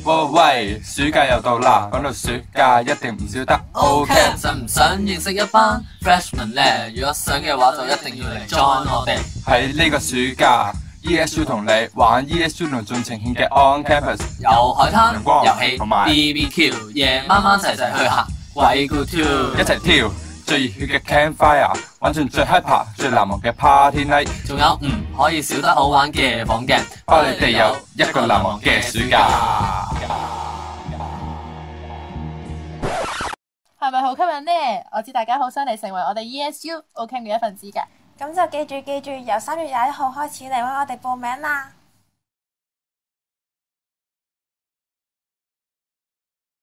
喂，暑假又到啦，講到暑假一定唔少得 OK，想唔想認識一班 freshman 咧？如果想嘅話，就一定要嚟 join 我哋。 喺呢個暑假 ESU 同你玩 ESU 同盡情獻嘅 on campus， 有海灘、 陽光遊戲同埋 BBQ， 夜晚晚齊齊去行鬼故 tour， 一齊跳最熱血嘅 campfire， 玩盡最 hyper 最難忘嘅 party night， 仲有唔可以少得好玩嘅房鏡， 包你哋有一個難忘嘅暑假。 係咪好吸引呢？我知大家好想嚟成為我哋 ESU Ocamp 嘅一份子㗎。 咁就記住，由3月21號開始嚟揾我哋報名啦！